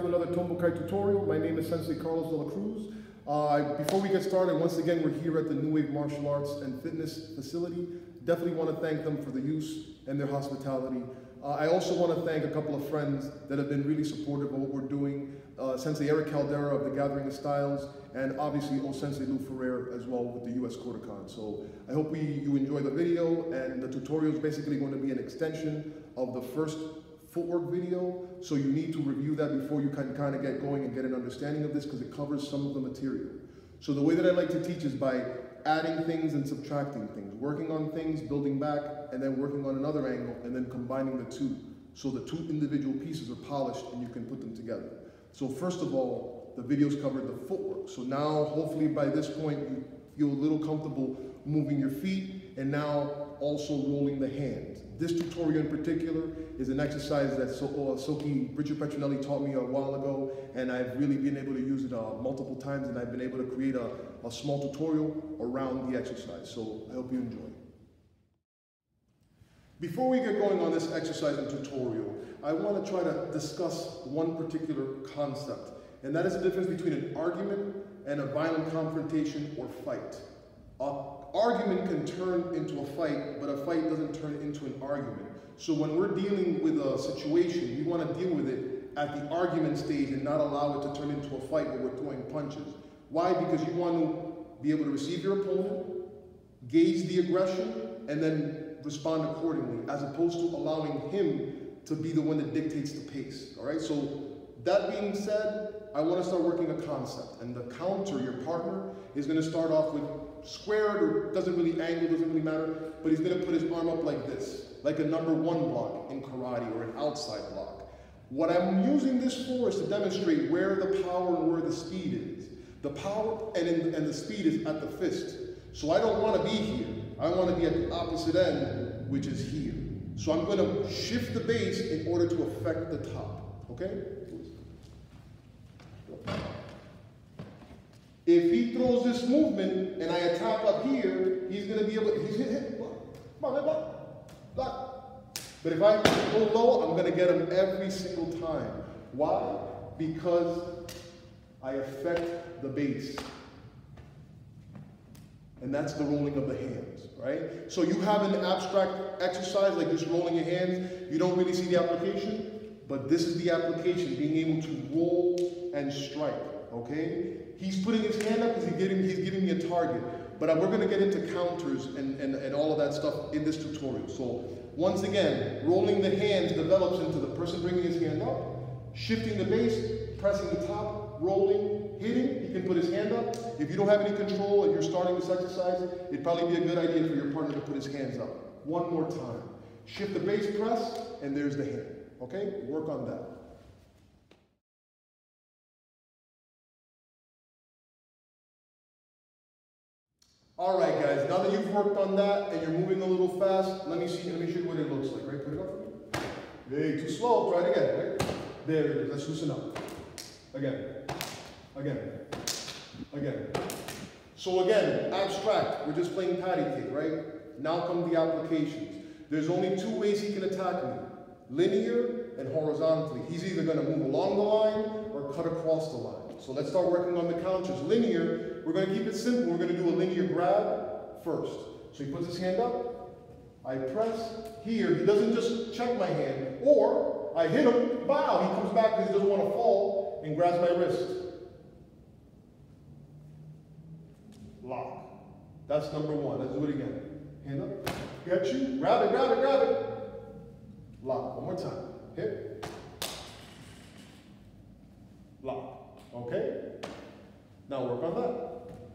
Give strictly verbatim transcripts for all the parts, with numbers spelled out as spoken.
to another Tombo Kai tutorial. My name is Sensei Carlos de la Cruz. Uh, before we get started, once again, we're here at the New Wave Martial Arts and Fitness facility. Definitely want to thank them for the use and their hospitality. Uh, I also want to thank a couple of friends that have been really supportive of what we're doing. Uh, Sensei Eric Caldera of the Gathering of Styles, and obviously O Sensei Lou Ferrer as well with the U S Kodokan. So I hope we, you enjoy the video, and the tutorial is basically going to be an extension of the first footwork video, so you need to review that before you can kind of get going and get an understanding of this, because it covers some of the material. So the way that I like to teach is by adding things and subtracting things, working on things, building back, and then working on another angle, and then combining the two. So the two individual pieces are polished and you can put them together. So first of all, the videos covered the footwork. So now, hopefully by this point, you feel a little comfortable moving your feet, and now also rolling the hands. This tutorial in particular is an exercise that so, uh, Soki Richard Petronelli taught me a while ago, and I've really been able to use it uh, multiple times, and I've been able to create a, a small tutorial around the exercise. So I hope you enjoy. Before we get going on this exercise and tutorial, I want to try to discuss one particular concept, and that is the difference between an argument and a violent confrontation or fight. Uh, argument can turn into a fight, but a fight doesn't turn into an argument. So when we're dealing with a situation, we want to deal with it at the argument stage and not allow it to turn into a fight where we're throwing punches. Why? Because you want to be able to receive your opponent, gauge the aggression, and then respond accordingly, as opposed to allowing him to be the one that dictates the pace. All right? So that being said, I want to start working a concept, and the counter, your partner, is going to start off with squared, or doesn't really angle, doesn't really matter, but he's going to put his arm up like this, like a number one block in karate or an outside block. What I'm using this for is to demonstrate where the power and where the speed is. The power and, in, and the speed is at the fist. So I don't want to be here. I want to be at the opposite end, which is here. So I'm going to shift the base in order to affect the top. Okay? If he throws this movement and I attack up here, he's going to be able to, he's going to hit, block, come on, block, block. But if I go low, I'm going to get him every single time. Why? Because I affect the base. And that's the rolling of the hands, right? So you have an abstract exercise like just rolling your hands. You don't really see the application, but this is the application, being able to roll and strike, okay? He's putting his hand up because he's giving, he's giving me a target. But we're going to get into counters and, and, and all of that stuff in this tutorial. So once again, rolling the hands develops into the person bringing his hand up, shifting the base, pressing the top, rolling, hitting. He can put his hand up. If you don't have any control and you're starting this exercise, it'd probably be a good idea for your partner to put his hands up. One more time. Shift the base, press, and there's the hand. Okay? Work on that. All right, guys, now that you've worked on that and you're moving a little fast, let me see, let me show you what it looks like, right? Put it up for me. Hey, too slow, try it again, right? There it is, let's loosen up. Again, again, again. So again, abstract, we're just playing patty cake, right? Now come the applications. There's only two ways he can attack me, linear and horizontally. He's either gonna move along the line or cut across the line. So let's start working on the counters. Linear, we're going to keep it simple. We're going to do a linear grab first. So he puts his hand up, I press here. He doesn't just check my hand, or I hit him, bow. He comes back because he doesn't want to fall and grabs my wrist. Lock. That's number one. Let's do it again. Hand up, get you, grab it, grab it, grab it. Lock. One more time. Hit. Lock. Okay? Now work on that.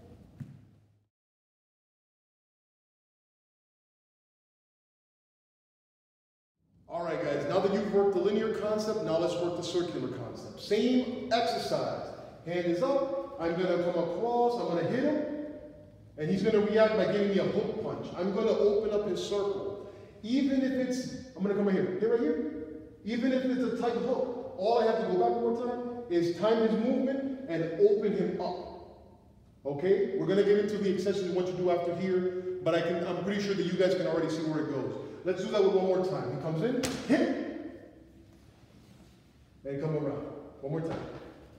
All right, guys, now that you've worked the linear concept, now let's work the circular concept. Same exercise. Hand is up, I'm gonna come across, I'm gonna hit him, and he's gonna react by giving me a hook punch. I'm gonna open up his circle. Even if it's, I'm gonna come right here, here, right here. Even if it's a tight hook, all I have to go back one more time is time his movement and open him up. Okay? We're going to get into the extensions and what you do after here, but I can, I'm pretty sure that you guys can already see where it goes. Let's do that with one more time. He comes in, hit, and come around. One more time.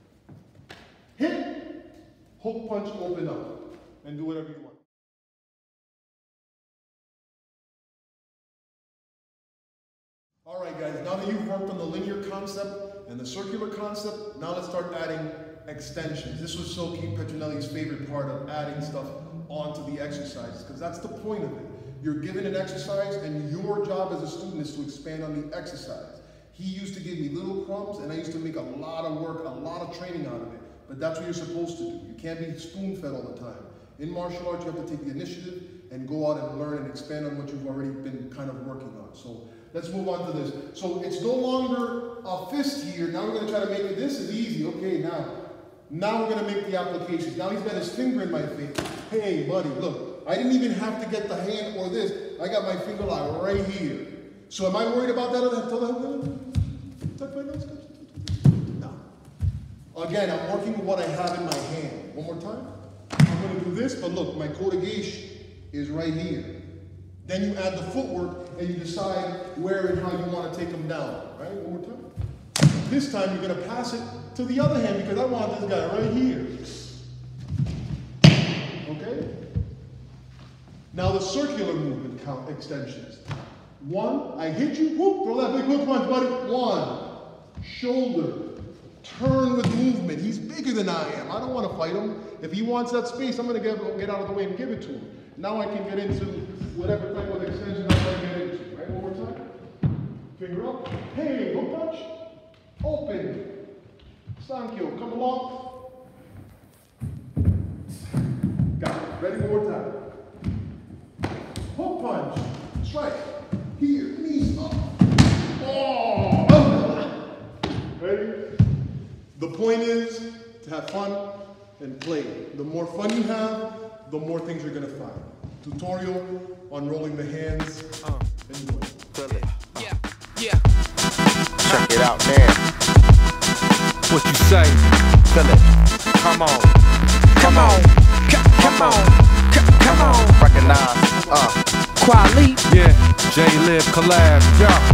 Hit, hook punch, open up, and do whatever you want. All right, guys, now that you've worked on the linear concept and the circular concept, now let's start adding extensions. This was Soki Petronelli's favorite part of adding stuff onto the exercises, because that's the point of it. You're given an exercise, and your job as a student is to expand on the exercise. He used to give me little crumbs, and I used to make a lot of work, a lot of training out of it. But that's what you're supposed to do. You can't be spoon-fed all the time. In martial arts, you have to take the initiative and go out and learn and expand on what you've already been kind of working on. So let's move on to this. So it's no longer a fist here. Now we're going to try to make it, this is easy. Okay, now. Now we're going to make the applications. Now he's got his finger in my face. Hey, buddy, look. I didn't even have to get the hand or this. I got my finger like right here. So am I worried about that? Tuck my nose. No. Again, I'm working with what I have in my hand. One more time. I'm going to do this, but look, my kotegaeshi is right here. Then you add the footwork and you decide where and how you want to take them down. Right? One more time. This time you're going to pass it to the other hand because I want this guy right here. Okay? Now the circular movement count extensions. One, I hit you, whoop, throw that big hook punch, buddy. One, shoulder, turn with movement. He's bigger than I am. I don't want to fight him. If he wants that space, I'm going to get, get out of the way and give it to him. Now I can get into whatever type of extension I want to get into. Right, one more time. Finger up. Hey, hook punch. Open. Sankyo, come along. Got it. Ready, one more time. Hook punch. Strike. Here, knees up. Oh! Ready? The point is to have fun and play. The more fun you have, the more things you're gonna find. Tutorial on rolling the hands. Uh, Enjoy. Feel it. Uh. Yeah, yeah. Check it out, man. What you say? Feel it. Come on. Come on. Come on. Come on. Recognize. Uh. Quali. Yeah. J Live collab. Yeah.